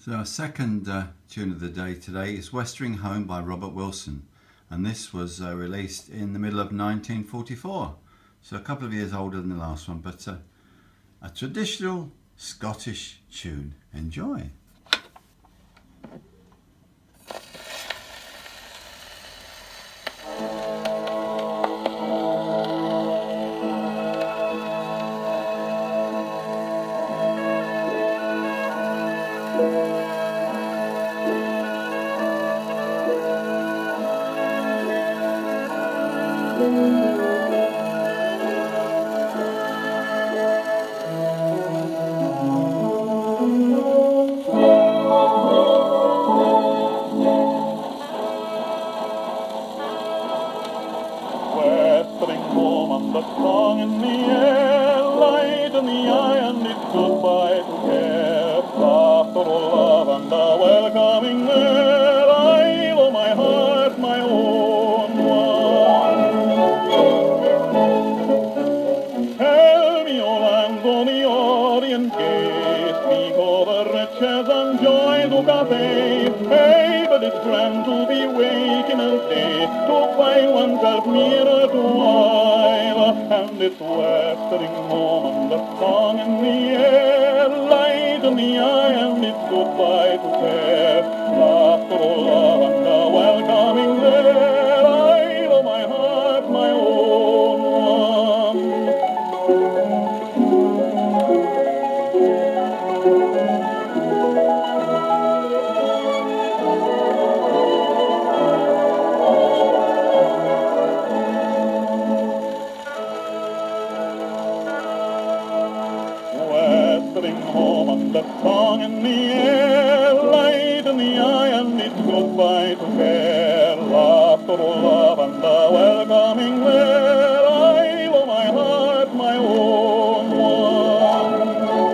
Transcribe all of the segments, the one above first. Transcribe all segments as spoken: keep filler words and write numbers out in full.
So our second uh, tune of the day today is Westering Home by Robert Wilson, and this was uh, released in the middle of nineteen forty-four, so a couple of years older than the last one, but uh, a traditional Scottish tune. Enjoy. Westering home and the song in the air, light in the eye and it's goodbye to care. After all love and a welcoming there, I owe my heart my own one. Tell me, O land on the Orient gate, speak of the riches and joys of Cathay. Hey, but it's grand to be waking and day, to find oneself nearer to Isla, and it's westering home and the song in the air, light in the eye and it's goodbye to care. After all love and a welcoming there, I owe my heart my own one. Westering home and the song in the air, light in the eye and it's goodbye to care. Laughter, love and a welcoming there, I owe my heart my own one.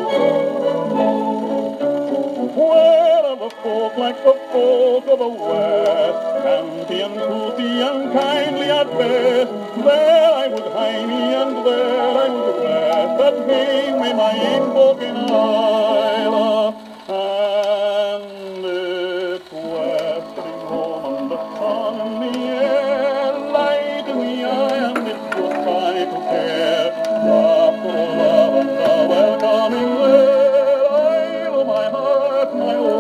Where are the folk like the folk of the West, canty and toothy and kindly at best? There I would hie me and there I would rest, at hame with my ain folk in Isla. And it's westering home and the sun in the air, light in the eye and it's goodbye to care. After all love and a welcoming there, I owe my heart my own.